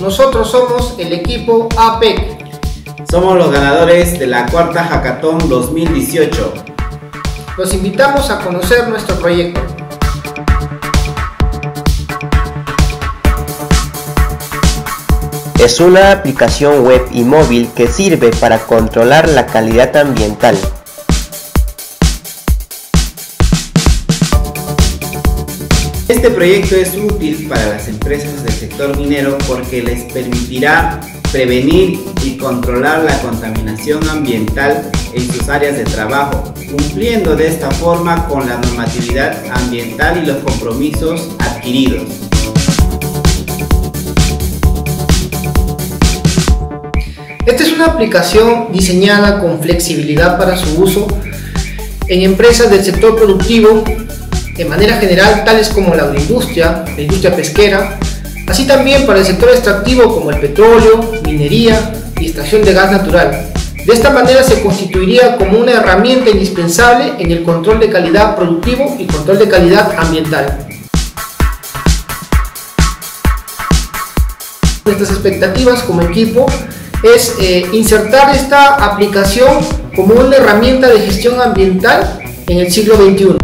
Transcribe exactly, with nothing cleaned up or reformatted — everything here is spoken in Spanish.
Nosotros somos el equipo A P E C. Somos los ganadores de la cuarta Hackathon dos mil dieciocho. Los invitamos a conocer nuestro proyecto. Es una aplicación web y móvil que sirve para controlar la calidad ambiental. Este proyecto es útil para las empresas del sector minero porque les permitirá prevenir y controlar la contaminación ambiental en sus áreas de trabajo, cumpliendo de esta forma con la normatividad ambiental y los compromisos adquiridos. Esta es una aplicación diseñada con flexibilidad para su uso en empresas del sector productivo de manera general, tales como la agroindustria, la industria pesquera, así también para el sector extractivo como el petróleo, minería y extracción de gas natural. De esta manera se constituiría como una herramienta indispensable en el control de calidad productivo y control de calidad ambiental. Nuestras expectativas como equipo es eh, insertar esta aplicación como una herramienta de gestión ambiental en el siglo veintiuno.